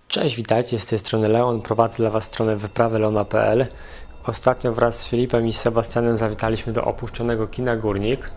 Cześć, witajcie, z tej strony Leon, prowadzę dla Was stronę wyprawylona.pl. Ostatnio wraz z Filipem i Sebastianem zawitaliśmy do opuszczonego kina Górnik.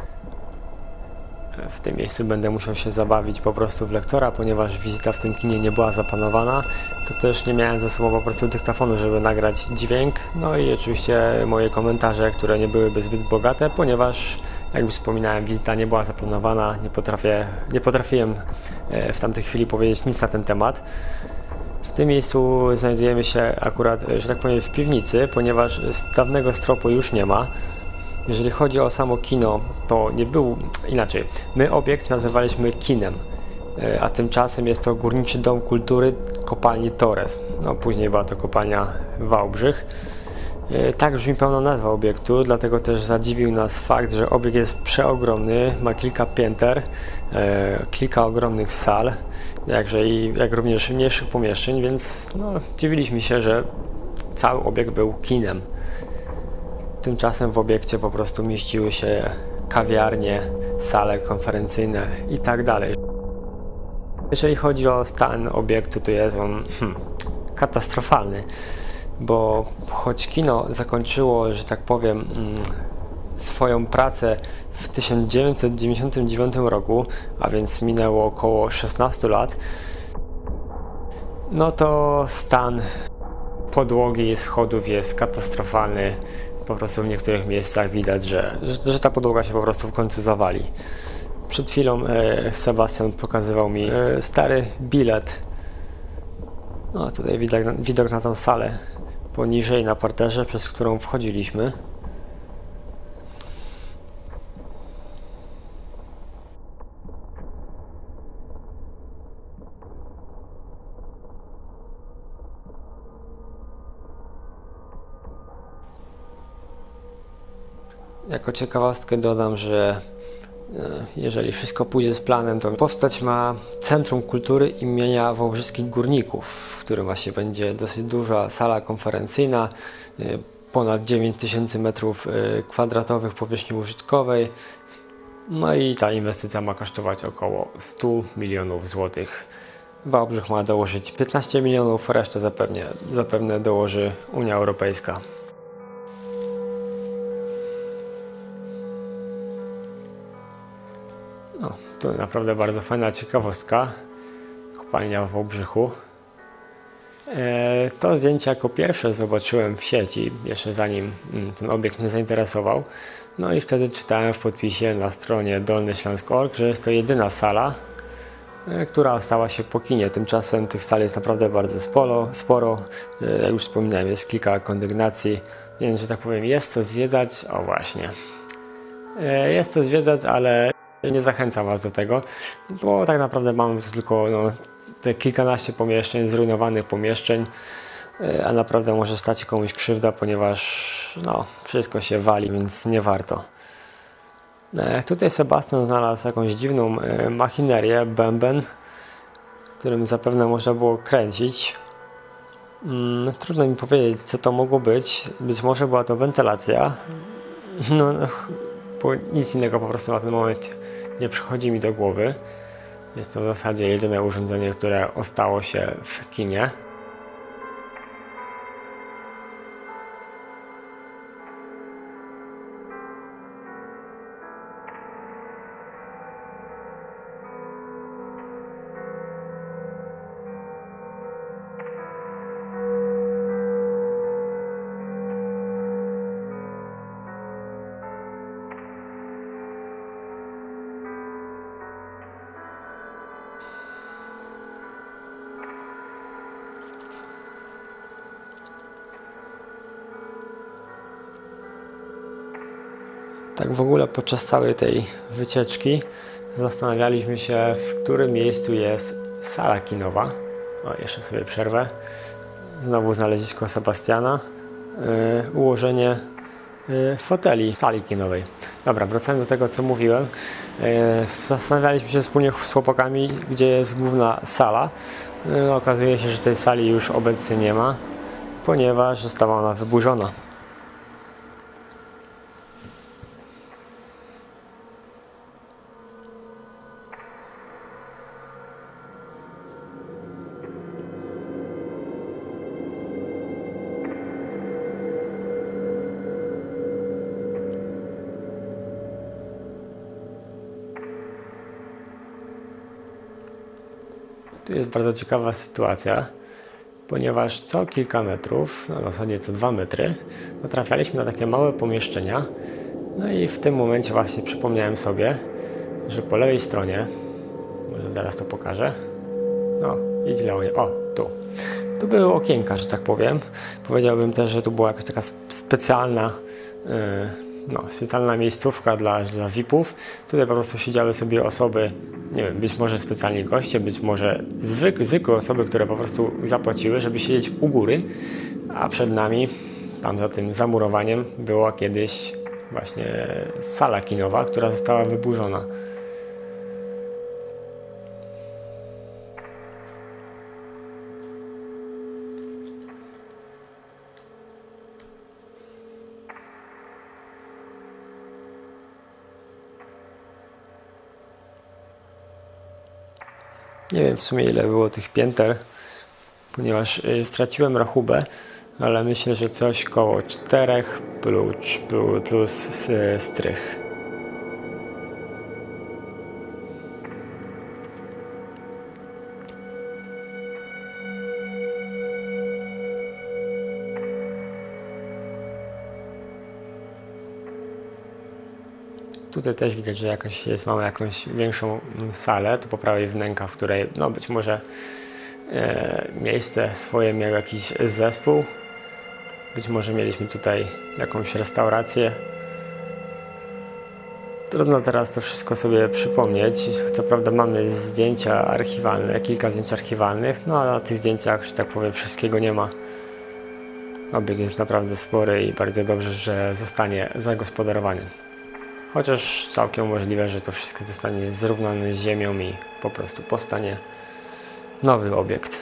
W tym miejscu będę musiał się zabawić po prostu w lektora, ponieważ wizyta w tym kinie nie była zaplanowana. To też nie miałem ze sobą po prostu dyktafonu, żeby nagrać dźwięk. No i oczywiście moje komentarze, które nie byłyby zbyt bogate, ponieważ jak już wspominałem, wizyta nie była zaplanowana. Nie potrafiłem w tamtej chwili powiedzieć nic na ten temat. W tym miejscu znajdujemy się akurat, że tak powiem, w piwnicy, ponieważ dawnego stropu już nie ma. Jeżeli chodzi o samo kino, to nie był inaczej. My obiekt nazywaliśmy kinem, a tymczasem jest to Górniczy Dom Kultury kopalni Torres. No, później była to kopalnia Wałbrzych. Tak brzmi pełna nazwa obiektu, dlatego też zadziwił nas fakt, że obiekt jest przeogromny, ma kilka pięter, kilka ogromnych sal, jak również mniejszych pomieszczeń, więc no, dziwiliśmy się, że cały obiekt był kinem. Tymczasem w obiekcie po prostu mieściły się kawiarnie, sale konferencyjne i tak dalej. Jeżeli chodzi o stan obiektu, to jest on katastrofalny, bo choć kino zakończyło, że tak powiem, swoją pracę w 1999 roku, a więc minęło około 16 lat, no to stan podłogi i schodów jest katastrofalny. Po prostu w niektórych miejscach widać, że ta podłoga się po prostu w końcu zawali. Przed chwilą Sebastian pokazywał mi stary bilet. No, tutaj widok na tą salę poniżej na parterze, przez którą wchodziliśmy. Jako ciekawostkę dodam, że jeżeli wszystko pójdzie z planem, to powstać ma Centrum Kultury imienia Wałbrzyskich Górników, w którym właśnie będzie dosyć duża sala konferencyjna, ponad 9000 m² powierzchni użytkowej. No i ta inwestycja ma kosztować około 100 milionów złotych. Wałbrzych ma dołożyć 15 milionów, resztę zapewne dołoży Unia Europejska. No, to naprawdę bardzo fajna ciekawostka. Kopalnia w Wałbrzychu. To zdjęcie jako pierwsze zobaczyłem w sieci, jeszcze zanim ten obiekt mnie zainteresował. No i wtedy czytałem w podpisie na stronie dolnyśląsk.org, że jest to jedyna sala, która ostała się po kinie. Tymczasem tych sal jest naprawdę bardzo sporo. Jak już wspominałem, jest kilka kondygnacji, więc że tak powiem jest co zwiedzać. O właśnie. Jest co zwiedzać, ale nie zachęcam Was do tego, bo tak naprawdę mamy tu tylko te kilkanaście pomieszczeń, zrujnowanych pomieszczeń, a naprawdę może stać się komuś krzywda, ponieważ wszystko się wali, więc nie warto. Tutaj Sebastian znalazł jakąś dziwną machinerię, bęben, którym zapewne można było kręcić. Trudno mi powiedzieć, co to mogło być. Być może była to wentylacja. Bo nic innego po prostu na ten moment nie przychodzi mi do głowy. Jest to w zasadzie jedyne urządzenie, które ostało się w kinie. Tak w ogóle podczas całej tej wycieczki zastanawialiśmy się, w którym miejscu jest sala kinowa. O, jeszcze sobie przerwę. Znowu znalezisko Sebastiana. Ułożenie foteli sali kinowej. Dobra, wracając do tego, co mówiłem. Zastanawialiśmy się wspólnie z chłopakami, gdzie jest główna sala. Okazuje się, że tej sali już obecnie nie ma, ponieważ została ona wyburzona. Tu jest bardzo ciekawa sytuacja, ponieważ co kilka metrów, w zasadzie co 2 metry, natrafialiśmy na takie małe pomieszczenia. No i w tym momencie właśnie przypomniałem sobie, że po lewej stronie, może zaraz to pokażę, no idź Leonie, o tu. Tu były okienka, że tak powiem. Powiedziałbym też, że tu była jakaś taka specjalna miejscówka dla VIP-ów. Tutaj po prostu siedziały sobie osoby, nie wiem, być może specjalni goście, być może zwykłe osoby, które po prostu zapłaciły, żeby siedzieć u góry, a przed nami, tam za tym zamurowaniem, była kiedyś właśnie sala kinowa, która została wyburzona. Nie wiem w sumie ile było tych pięter, ponieważ straciłem rachubę, ale myślę, że coś koło 4 plus strych. Tutaj też widać, że mamy jakąś większą salę, tu po prawej wnęka, w której no być może miejsce swoje miał jakiś zespół. Być może mieliśmy tutaj jakąś restaurację. Trudno teraz to wszystko sobie przypomnieć. Co prawda mamy zdjęcia archiwalne, kilka zdjęć archiwalnych, no a na tych zdjęciach, że tak powiem, wszystkiego nie ma. Obiekt jest naprawdę spory i bardzo dobrze, że zostanie zagospodarowany. Chociaż całkiem możliwe, że to wszystko zostanie zrównane z ziemią i po prostu powstanie nowy obiekt.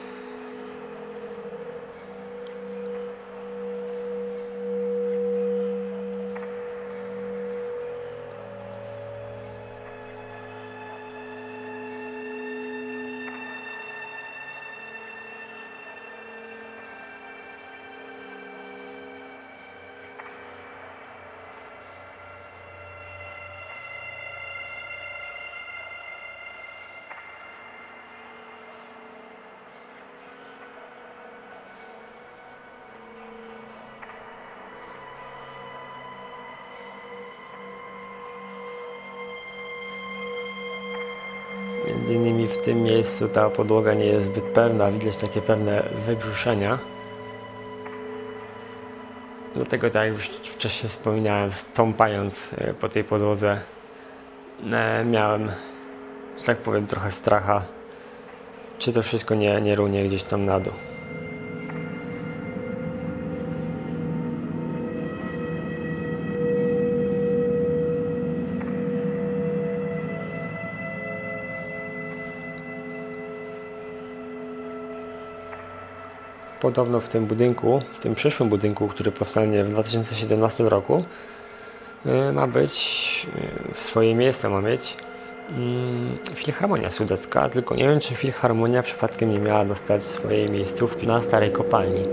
Między innymi w tym miejscu ta podłoga nie jest zbyt pewna, widać takie pewne wybrzuszenia. Dlatego, tak jak już wcześniej wspominałem, stąpając po tej podłodze miałem, że tak powiem, trochę stracha, czy to wszystko nie runie gdzieś tam na dół. Podobno w tym budynku, w tym przyszłym budynku, który powstanie w 2017 roku, ma być, swoje miejsce ma mieć Filharmonia Sudecka, tylko nie wiem, czy Filharmonia przypadkiem nie miała dostać swojej miejscówki na starej kopalni.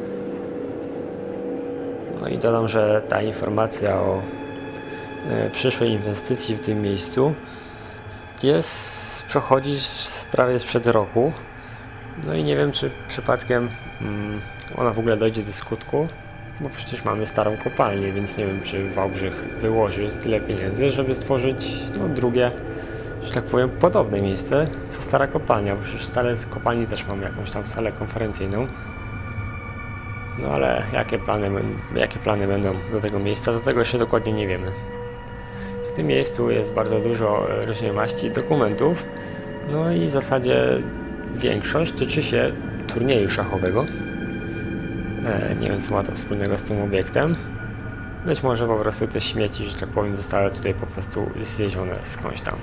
No i dodam, że ta informacja o przyszłej inwestycji w tym miejscu przechodzi prawie sprzed roku. No i nie wiem, czy przypadkiem ona w ogóle dojdzie do skutku, bo przecież mamy starą kopalnię, więc nie wiem, czy Wałbrzych wyłoży tyle pieniędzy, żeby stworzyć drugie, że tak powiem, podobne miejsce co stara kopalnia, bo przecież w starej kopalni też mamy jakąś tam salę konferencyjną. No ale jakie plany będą do tego miejsca, do tego jeszcze dokładnie nie wiemy. W tym miejscu jest bardzo dużo różnej maści dokumentów, no i w zasadzie większość tyczy się turnieju szachowego. Nie wiem, co ma to wspólnego z tym obiektem. Być może po prostu te śmieci, że tak powiem, zostały tutaj po prostu zwiezione skądś tam.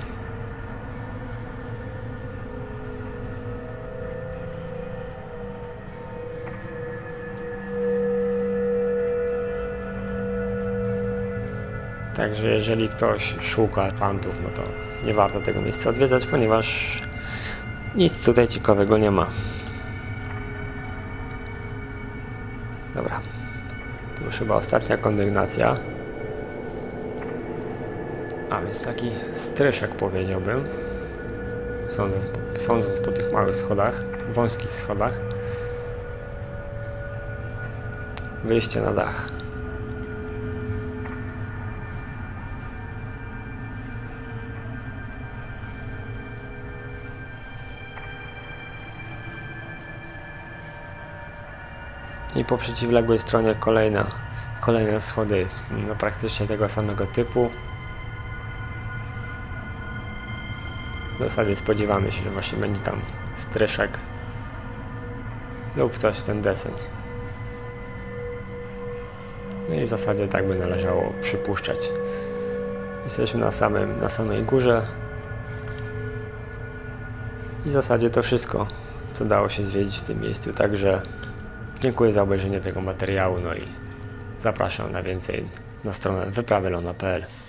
Także jeżeli ktoś szuka fantów, no to nie warto tego miejsca odwiedzać, ponieważ nic tutaj ciekawego nie ma. Dobra, to już chyba ostatnia kondygnacja. A więc taki stryszek, powiedziałbym. sądząc po tych małych schodach, wąskich schodach. Wyjście na dach. I po przeciwległej stronie kolejne schody, no praktycznie tego samego typu. W zasadzie spodziewamy się, że właśnie będzie tam stryszek lub coś w ten deseń. No i w zasadzie tak by należało przypuszczać. Jesteśmy na samej górze. I w zasadzie to wszystko, co dało się zwiedzić w tym miejscu. Także dziękuję za obejrzenie tego materiału, no i zapraszam na więcej na stronę wyprawylona.pl.